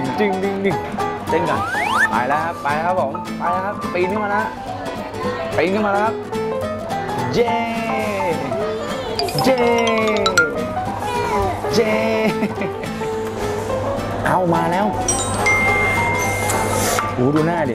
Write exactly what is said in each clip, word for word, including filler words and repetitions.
ดึงดึงดึงเต้นก่อนไปแล้วครับไปแล้วครับผมไปแล้วครับปีนขึ้นมาแล้วปีนขึ้นมาแล้วครับเย้เย้เย้เอามาแล้วโอ้ดูหน้าดิ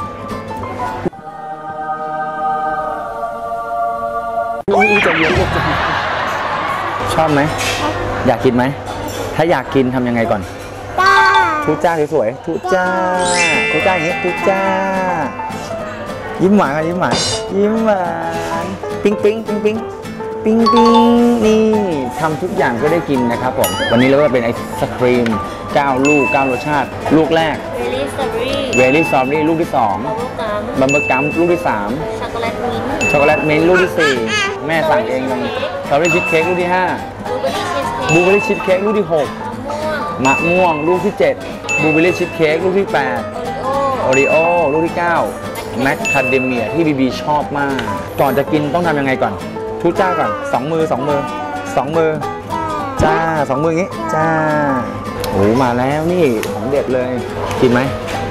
อุ้ยจะเยอะจังชอบไหมอยากกินไหมถ้าอยากกินทำยังไงก่อนทุจ้าสวยๆทุจ้าทุจ้าอย่างนี้ทุจ้ายิ้มหวานกันยิ้มหวานยิ้มหวานปิ๊งปิ๊งปิ๊งปิ๊งปิ๊งปิ๊งนี่ทำทุกอย่างก็ได้กินนะครับผมวันนี้เราก็เป็นไอศครีมเก้าลูกเก้ารสชาติลูกแรกเวลี่สตรอเบอรี่เวลี่สตรอเบอรี่ลูกที่สองบับเบิ้ลกัมบัมเบอร์กัมลูกที่สามช็อกโกแลตมิ้นท์ช็อกโกแลตมิ้นท์ลูกที่สี่แม่สั่งเองเลยสตรอเบอรี่ชีสเค้กลูกที่ห้าบลูเบอร์รี่ชีสเค้กบลูเบอรี่ชีสเค้กลูกที่หกมะม่วงมะม่วงลูกที่เจ็ดบลูเบอรี่ชีสเค้กลูกที่แปดโอริโอโอริโอลูกที่เก้าแมคคาเดเมียที่บีบีชอบมาก ก่อนจะกินต้องทำยังไงก่อนทุจ้าก่อนสองมือสองมือสองมือจ้าสองมืออย่างงี้จ้าโอ้มาแล้วนี่ของเด็ดเลยกินไหม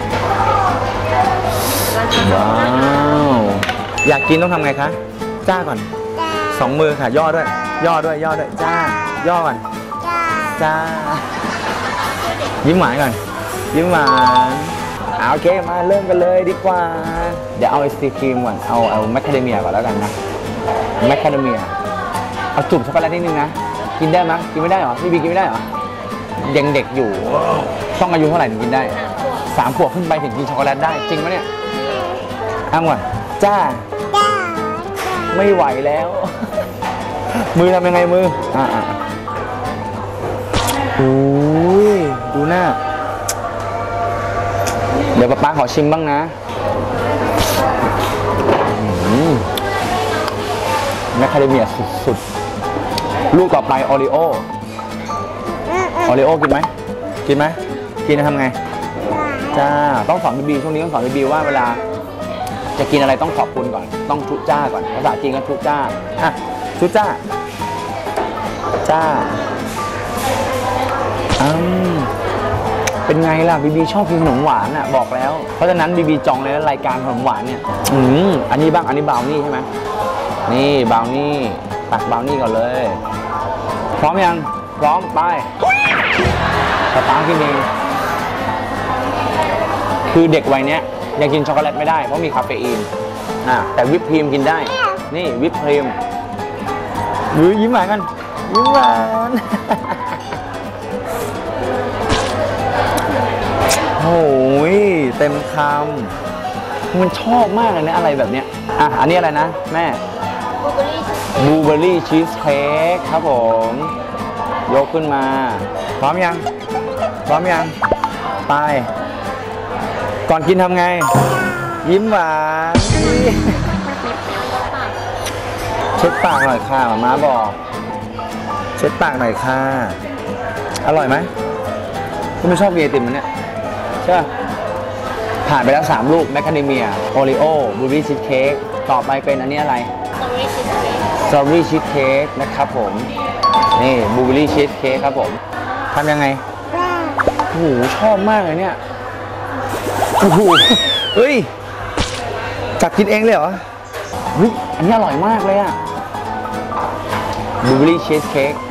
ว้าวอยากกินต้องทำไงคะจ้าก่อนสองมือค่ะย่อด้วยย่อด้วยย่อด้วยจ้าย่อก่อนจ้ายิ้มหวานก่อนยิ้มหวานเอาโอเคมาเริ่มกันเลยดีกว่าเดี๋ยวเอาไอศครีมก่อนเอาเอาแมคคาเดเมียก่อนแล้วกันนะแมคคาเดเมียเอาจุ่มช็อกโกแลตนิดนึงนะกินได้ไหมกินไม่ได้เหรอพี่บีกินไม่ได้เหรอยังเด็กอยู่ต้องอายุเท่าไหร่ถึงกินได้สามขวบขึ้นไปถึงกินช็อกโกแลตได้จริงไหมเนี่ยอ้างก่อนจ้าไม่ไหวแล้ว มือทำยังไงมืออ่าอ่าโอ้ยดูหน้าเดี๋ยวป๊าป๊าขอชิมบ้างนะอืมอแมคคาเดเมียสุดๆลูกต่อไปโอริโอโอริโอกินไหมกินไหมกินจะทำไงจ้าต้องสอนบีบีช่วงนี้ต้องสอนบีบีว่าเวลาจะกินอะไรต้องขอบคุณก่อนต้องทุจ้าก่อนภาษาจีนก็ทุจ้าอ่ะทุจ้าจ้าอืมเป็นไงล่ะบีบีชอบกินขนมหวานอ่ะบอกแล้วเพราะฉะนั้นบีบีจองเลยนะรายการขนมหวานเนี่ยอืมอันนี้บ้างอันนี้บราวนี่ใช่ไหมนี่บราวนี่ตักบราวนี่ก่อนเลยพร้อมยังพร้อมไปสตาร์ทกินเองคือเด็กวัยเนี้ยยังกินช็อกโกแลตไม่ได้เพราะมีคาเฟอีนอ่ะแต่วิปครีมกินได้นี่วิปครีมหรือยิ้มหวานกันยิ้มหวานโอ้ยเต็มคำมันชอบมากเลยนะอะไรแบบเนี้ยอ่ะอันนี้อะไรนะแม่บลูเบอร์รี่ชีสเค้กครับผมยกขึ้นมาพร้อมยังพร้อมยังไปก่อนกินทำไงยิ้มหวานเช็ดปากหน่อยค่ะหมาม้าบอกเช็ดปากหน่อยค่ะอร่อยไหมคุณไม่ชอบกินไอติมมันเนี่ยใช่ป่ะผ่านไปแล้วสามลูกแมคคาเดเมียโอริโอบลูเบอร์รี่ชีสเค้กต่อไปเป็นอันนี้อะไรสตรอเบอรี่ชีสเค้กนะครับผมนี่บลูเบอร์รี่ชีสเค้กครับผมทำยังไงโอ้โหชอบมากเลยเนี่ยโอ้โหเฮ้ยจับกินเองเลยเหรอเฮ้ยอันนี้อร่อยมากเลยอะบลูเบอร์รี่ชีสเค้ก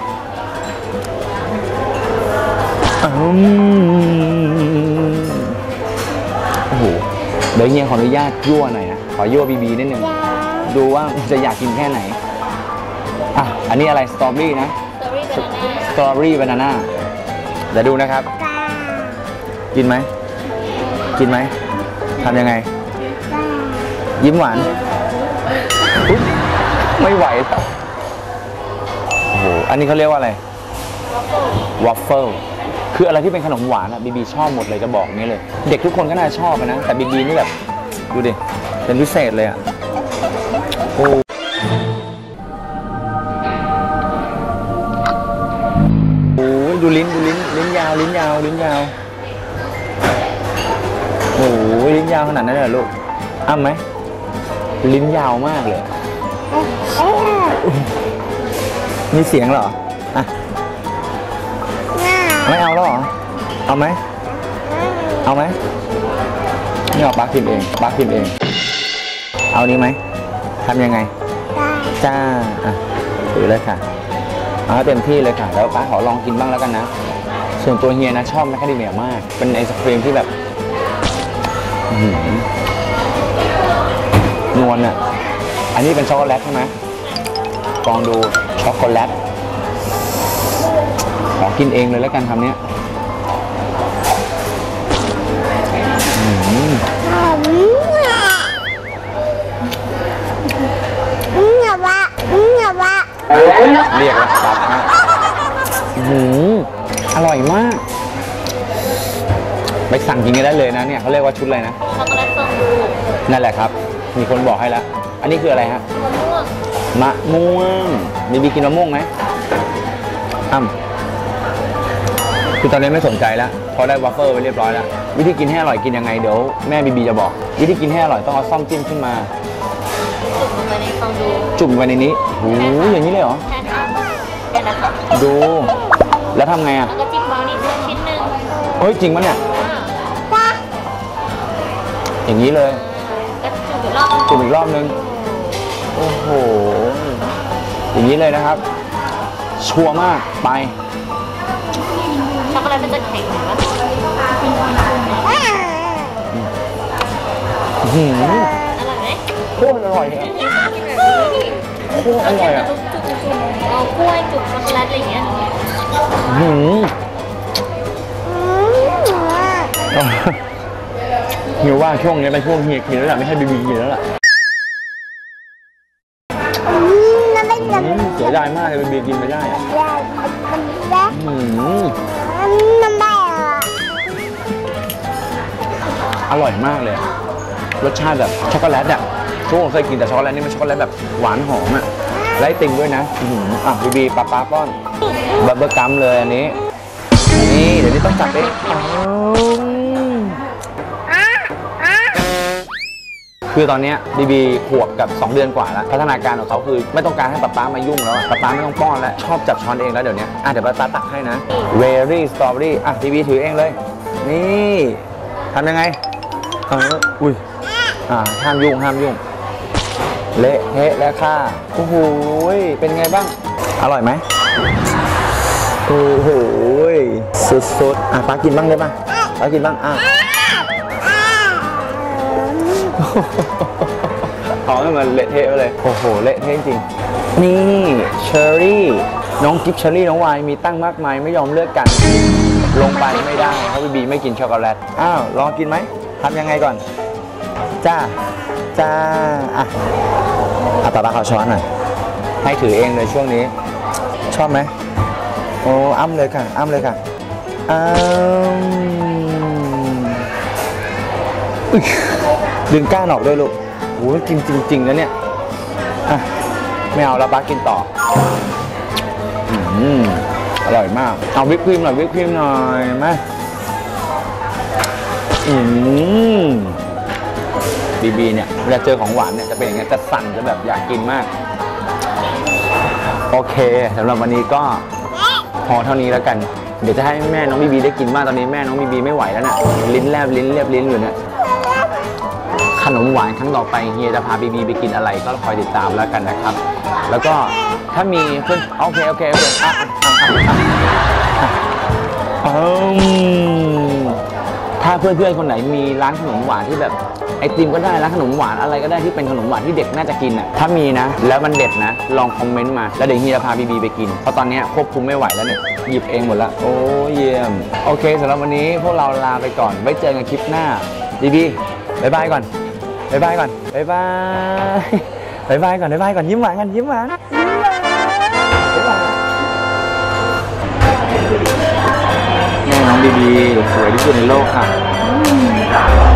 โอ้โหเดี๋ยวเฮียขออนุญาตยั่วหน่อยนะขอยั่วบีบีนิดนึงดูว่าจะอยากกินแค่ไหนอ่ะอันนี้อะไรสตรอเบอรี่นะสตรอเบอรี่บานาน่าเดี๋ยวดูนะครับกินไหมกินไหมทำยังไงยิ้มหวานไม่ไหวแล้วโอ้โหอันนี้เขาเรียกว่าอะไรวัฟเฟิลคืออะไรที่เป็นขนมหวานอะบีบีชอบหมดเลยจะบอกนี้เลยเด็กทุกคนก็น่าชอบนะแต่บีบีนี่แบบดูดิเป็นพิเศษเลยอะโอ้โหดูลิ้นดูลิ้นลิ้นยาวลิ้นยาวลิ้นยาวโอ้โหลิ้นยาวขนาดนั้นเลยลูกอ้ำไหมลิ้นยาวมากเลยมีเสียงเหรออ่ะไม่เอาแล้วเหรอเอาไหมเอาไหมนี่เอาปาร์คพิมเองปาร์คพิมเองเอานี้ไหมทำยังไงจ้าอ่ะถือเลยค่ะเอาเต็มที่เลยค่ะแล้วป้าขอลองกินบ้างแล้วกันนะส่วนตัวเฮียนะชอบแมคคาเดเมียมากเป็นไอศครีมที่แบบนวลอ่ะอันนี้เป็นช็อกโกแลตใช่ไหมลองดูช็อกโกแลตขอกินเองเลยแล้วกันคำนี้เรียกแล้วตัดนะอร่อยมากไปสั่งกินกันได้เลยนะเนี่ยเขาเรียกว่าชุดอะไรนะช็อกโกแลตฟองดูนั่นแหละครับมีคนบอกให้แล้วอันนี้คืออะไรฮะมะม่วงมีบีกินมะม่วงไหมอ้ำคือตอนนี้ไม่สนใจแล้วเพราะได้วัฟเฟิลไปเรียบร้อยแล้ววิธีกินให้อร่อยกินยังไงเดี๋ยวแม่บีบีจะบอกวิธีกินให้อร่อยต้องเอาซ่อมจิ้มขึ้นมาจุ่มลงไปในฟองดูจุ่มไปในนี้โอ้ยอย่างนี้เลยเหรอใช่ค่ะเป็นอะไรคะดูแล้วทำไงอ่ะแล้วก็จิ้มบราวนี่ชิ้นหนึ่งเฮ้ยจริงปะเนี่ยอย่างนี้เลยจุ่มอีกรอบนึงโอ้โหอย่างนี้เลยนะครับชัวร์มากไปช็อกโกแลตมันจะแข็งไหมวะอืมอร่อยไหมโคตรอร่อยเลยโคตรอร่อยอ่ะเอากล้วยจุ่มช็อกโกแลตอะไรอย่างเงี้ยหืมเฮียว่าช่วงนี้เป็นช่วงเฮียกินแล้วแหละไม่ให้บีบีกินแล้วล่ะเสียดายมากเลยบีบีกินไม่ได้อะหืมอร่อยมากเลยรสชาติแบบช็อกโกแลตอ่ะช่วงเคยกินแต่ช็อกโกแลตนี่มันช็อกโกแลตแบบหวานหอมอ่ะไล่ติมด้วยนะอื้อหืออ่ะบีบีป๊าป๊าป้อนบับเบิ้ลกัมเลยอันนี้นี่เดี๋ยวนี้ต้องจับเองคือตอนนี้บีบีขวบกับสองเดือนกว่าแล้วพัฒนาการของเขาคือไม่ต้องการให้ป๊าป๊ามายุ่งแล้วป๊าป๊าไม่ต้องป้อนแล้วชอบจับช้อนเองแล้วเดี๋ยวนี้อ่ะเดี๋ยวป๊าป๊าตักให้นะเวอรี่สตรอเบอรี่อ่ะบีบีถือเองเลยนี่ทำยังไงเอออุ้ยอ่าห้ามยุ่งห้ามยุ่งเละเทะแล้วค่ะโอ้โหเป็นไงบ้างอร่อยไหมโอ้โหสุดๆอ่ะป๊ากินบ้างได้ป่ะป๊ากินบ้างอ่ะเอาให้มันเละเทะไปเลยโอ้โหเละเทะจริงนี่เชอร์รี่น้องกิฟเชอร์รี่น้องวายมีตั้งมากมายไม่ยอมเลือกกันลงไปไม่ได้เพราะบีบีไม่กินช็อกโกแลตอ้าวลองกินไหมทำยังไงก่อนจ้าจ้าอ่ะเอาป๊าป๊าขอช้อนหน่อยให้ถือเองเลยช่วงนี้ชอบไหมโอ้อ้ำเลยค่ะอ้ำเลยค่ะอ้ำดึงก้านออกด้วยลูกโอ้ยกินจริงๆนะเนี่ยอ่ะไม่เอาแล้วป๊ากินต่ออืมอร่อยมากเอาวิปครีมหน่อยวิปครีมหน่อยมาอืมบีบีเนี่ยเวลาเจอของหวานเนี่ยจะเป็นอย่างเงี้ยจะสั่นจะแบบอยากกินมากโอเคสำหรับวันนี้ก็พอเท่านี้แล้วกันเดี๋ยวจะให้แม่น้องบีบีได้กินมากตอนนี้แม่น้องบีบีไม่ไหวแล้วเนี่ยลิ้นแลบลิ้นเรียบลิ้นอยู่เนี่ยขนมหวานครั้งต่อไปเฮียจะพาบีบีไปกินอะไรก็คอยติดตามแล้วกันนะครับแล้วก็ถ้ามีเพื่อนโอเคโอเคโอเคอ่ะอ่ะอ่ะอ่ะถ้าเพื่อนๆคนไหนมีร้านขนมหวานที่แบบไอติมก็ได้ร้านขนมหวานอะไรก็ได้ที่เป็นขนมหวานที่เด็กน่าจะกินอ่ะถ้ามีนะแล้วมันเด็ดนะลองคอมเมนต์มาแล้วเดี๋ยวเฮียจะพาบีบีไปกินเพราะตอนนี้ควบคุมไม่ไหวแล้วเนี่ยหยิบเองหมดละโอ้เยี่ยมโอเคสำหรับวันนี้พวกเราลาไปก่อนไว้เจอกันคลิปหน้าบีบีบายบายก่อนบายบายก่อนบายบายบายบายก่อนบายบายก่อนยิ้มหวานกันยิ้มหวานยิ้มหวานแม่น้องบีบีสวยที่สุดในโลกค่ะ